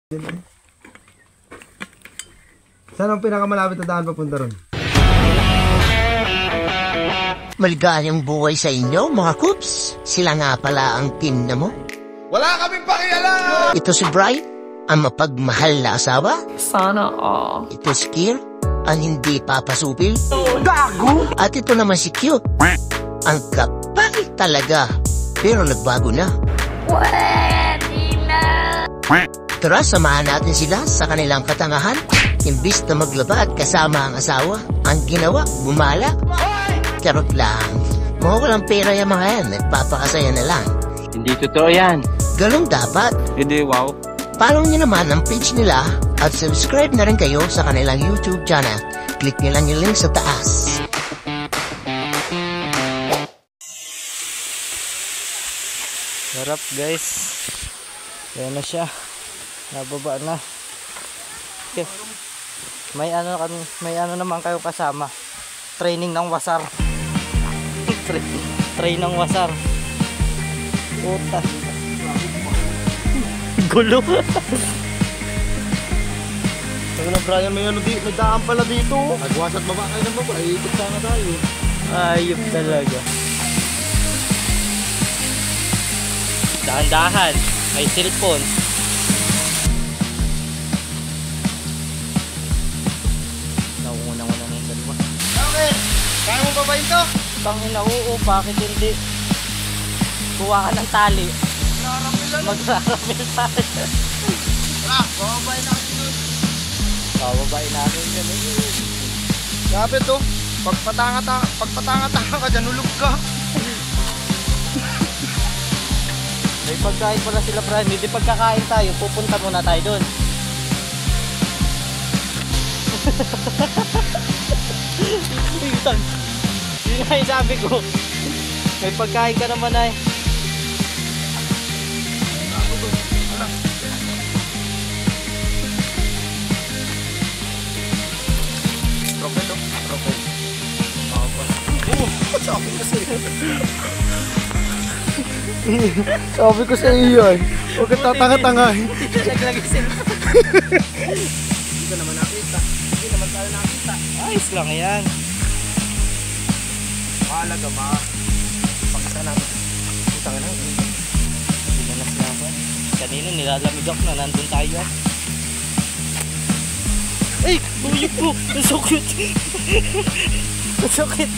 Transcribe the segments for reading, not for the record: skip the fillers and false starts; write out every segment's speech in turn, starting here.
Saan ang pinakamalapit na daan papunta ron? Maligayang buhay sa inyo, mga Coops. Sila nga pala ang team na mo. Wala kaming pakialam! Ito si Bright, ang mapagmahal na asawa. Sana all. Ito si Kier, ang hindi papasupil. Gago! At ito naman si Cute, ang kapal talaga. Pero nagbago na. Pwede na. Tara, samahan natin sila sa kanilang katangahan. Imbis na maglaba at kasama ang asawa, ang ginawa, bumala. Charot lang. Mga walang pera yung mga yan, nagpapakasaya na lang. Hindi totoo yan. Ganun dapat. Hindi, wow. Follow nyo naman ang page nila at subscribe na rin kayo sa kanilang YouTube channel. Click nyo lang yung link sa taas. Sarap guys. Ayan na siya. Nababa na. Okay. May ano naman kayo kasama. Training ng wasar. Train ng wasar. Puta. Gulo. Sabi na Brian, may daan pala dito. Agwas at baba kayo ng baba, ikot sana tayo. Ayop talaga. Dahan-dahan. May cellphone. Naunang-una na yung dalawa. Okay, kaya mo babayin to? Tangina, oo, bakit hindi? Kuha ka ng tali. Magraramil tayo. Tara, babayin na kasi nun. Bababain natin yan eh. Grabe to, pagpatanga-tanga ka dyan, ulog ka. May pagkain pala sila, Brian. Hindi pagkakain tayo, pupunta muna tayo doon. Yun nga yung sabi ko. May pagkain ka naman ay. Propel oh, propel. Sabi ko sa iyo. Sabi ko sa iyo ay, huwag ka tatanga-tangahin. Hindi ka naman nakita. Hindi naman tayo nakita. Ayos lang yan. Mahalaga pag-isa natin. Putang na. Sinanas na ako. Kanino nilalamig ako na nandun tayo. Ay! Bumiyok ko! Nasukit! Nasukit!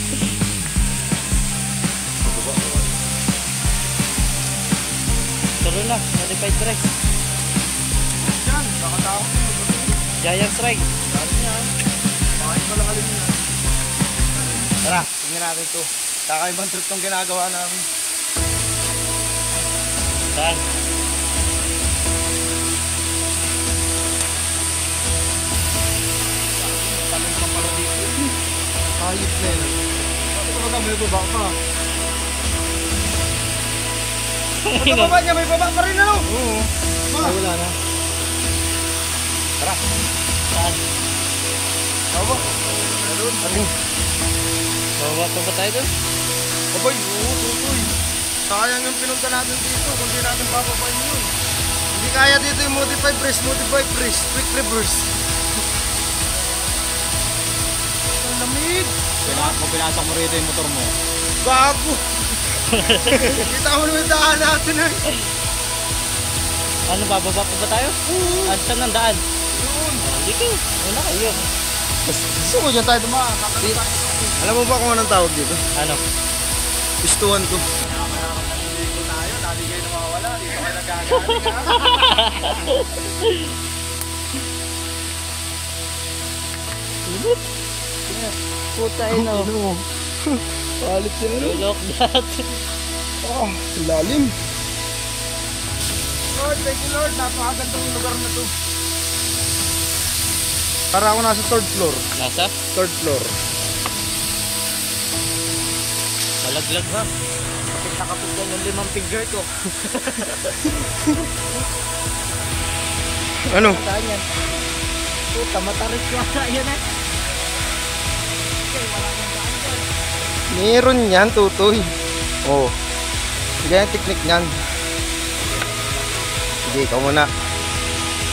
Tuloy na, modified strike. Diyan, nakatao. Giant strike. Dami yan. Makain ko lang alin yan. Tara, tingnan natin ito. Kakaibang trip tong ginagawa namin. Saan? Kami naman pala dito. Ayos na yun. Bakit ka may baba ka? Sa baba niya, may baba pa rin ano? Oo. Ay, wala na. Tara. Saan? Baba. Meron. Ano? Bawa pa ba tayo doon? Abay, oo, tutoy. Sayang yung pinunta natin dito kung di natin papabayin yun. Hindi kaya dito yung modify brace, quick reverse. Ang lamig. Pinasak mo rito yung motor mo. Gago. Kita mo naman daan natin eh. Ano, bababa pa ba tayo? Oo. Saan ang daan? Yun. Hindi ko. Wala kayo. Gusto mo dyan tayo dumaan. Alam mo ba kung anong tawag dito? Ano? Pistuan ko. Dito tayo, dati kayo na mawawala. Dito kayo nagkagaling. Puta ino. Palit yan ano? Look that. Ah, lalim. Lord, thank you Lord. Napakagandang lugar na to. Para ako nasa third floor. Nasa? Third floor. Malaglag ha. Kapit na kapit yan yung 5 finger ko. Ano? Saan yan? Puta, matarik ko ata yan eh. Meron yan, tutoy. Oh. Ganyan technique niyan. Sige, ikaw muna.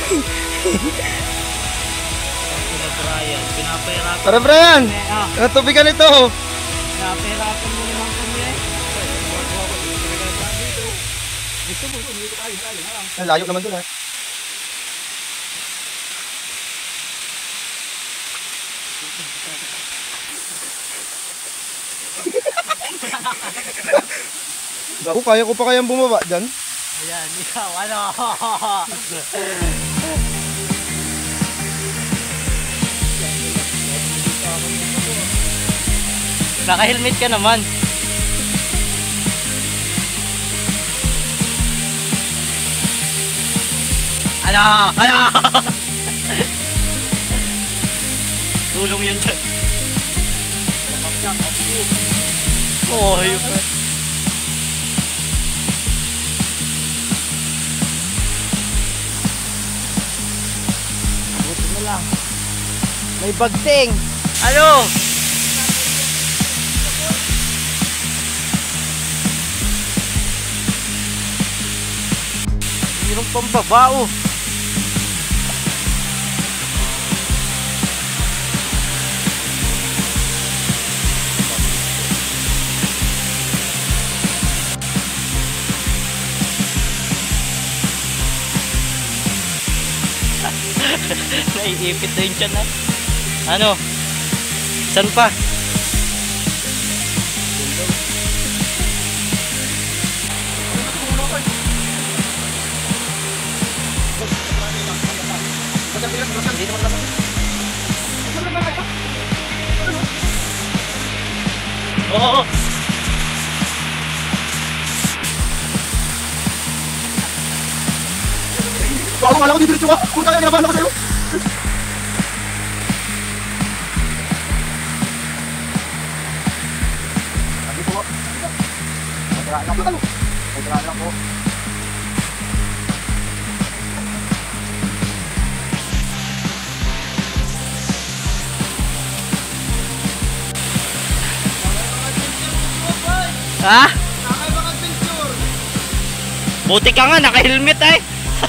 Sila Brian, pinapahirapan. Tara, Brian! Ah, Tubigan ito! pinapahirapan mo naman kami eh. Ang layo naman dun, ha? Ako, kaya ko pa kayang bumaba dyan. Ayan, ikaw, ano? Naka-helmet ka naman. Ano? Ano? Tulong yan dyan. Oh, yun pa. Buti na lang. May bagting. Ano? Mayroong pambabao. Naiipit na yun dyan, ano? Saan pa? Oo. Baka akala ko didiretso ka! Kung kaya naman ako sa'yo! Dito ko. Madraan lang po. Madraan lang po. Ha? Buti ka nga, naka-helmet eh.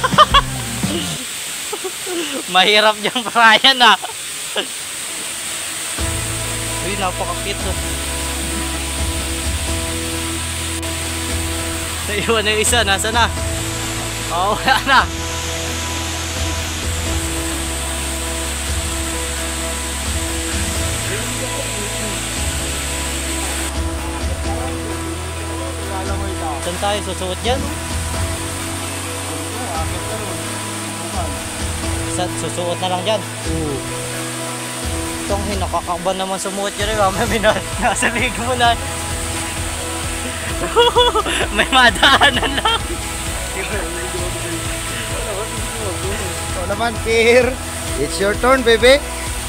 Mahirap dyan, Brian ah. Uy, napakakit oh. Naiwan na yung isa, nasa na? Oo, wala na. Saan tayo susuot dyan? Susuot na lang dyan. Itong nakakakban naman sumuot yun. May nasa lig mo na. May madaanan lang. Ito naman, Kir. It's your turn, baby.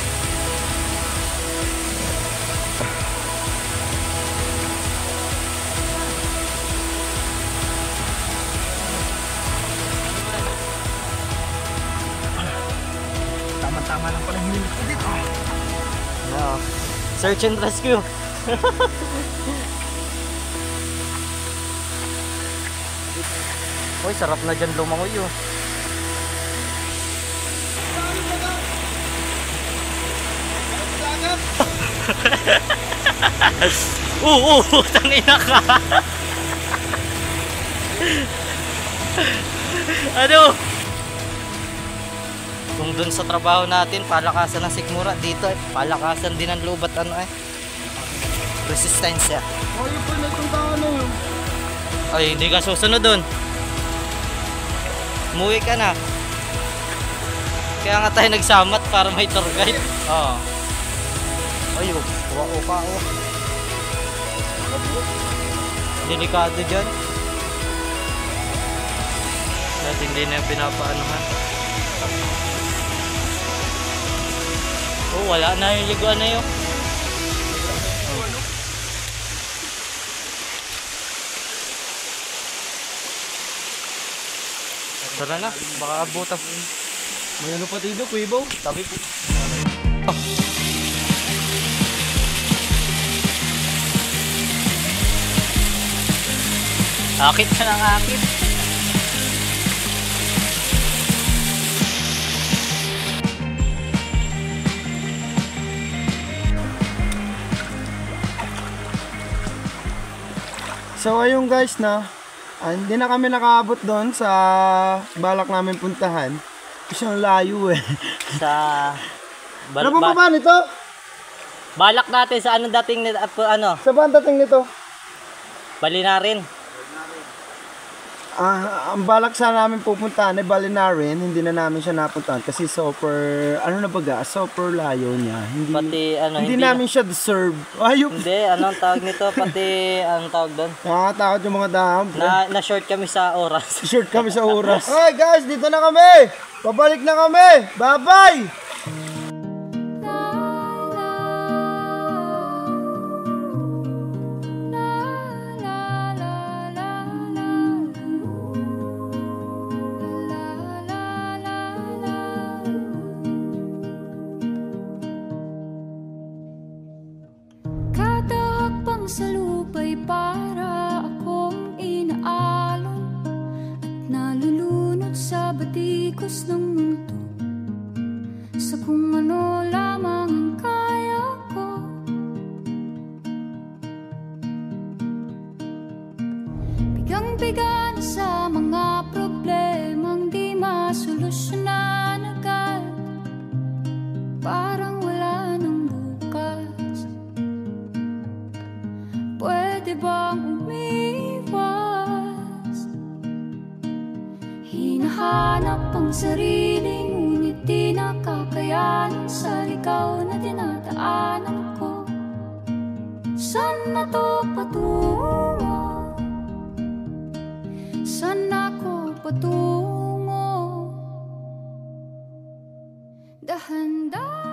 Tama-tama lang pala yung limit ko dito. No. Search and rescue. Uy, sarap na dyan lumangoy oh. Tangina ka. Ano? Kung dun sa trabaho natin, palakasan ng sikmura, dito palakasan din ng lubat, ano resistensya. Ay, pa na itong ano. Ay, hindi ka susunod dun. Umuwi ka na. Kaya nga tayo nagsamat para may tour guide. Oo. Ay, uwa ka. Delikado dyan. At hindi na yung pinapaanuhan. Oh, wala na yung liguan na yun. Tara na, baka abutan. May ano pa dito, Kuibo? Tabi po. Akit ka ng akit. So ayun guys na, hindi na kami nakaabot doon sa balak namin puntahan. Kasi ang layo eh. Sa... Ano pa ba nito? Balak natin sa anong dating ano? Sa ba ang dating nito? Balinarin. Ang balak sana namin pupuntahan ay Balinarin, hindi na namin siya napuntahan kasi super, ano na baga, super layo niya. Hindi, Pati ano, hindi namin siya deserve. Ayup. Hindi, anong tawag nito? Pati, anong tawag doon? Nakakatakot yung mga daham. Na-short kami sa oras. Short kami sa oras. Okay guys, dito na kami. Pabalik na kami. Bye-bye. Sa lupa'y para akong inaalon at nalulunod sa batikos ng mundo, sa kung ano lamang ang kaya ko. Bigang-biga na sa mga problemang di masolusyonan agad, parang wala nang bukas. Pwede bang umiwas? Hinahanap ang sarili, ngunit di nakakayanan sa ligaw na dinadaanan ko. Saan na to patungo? Saan ako patungo? Dahan-dahan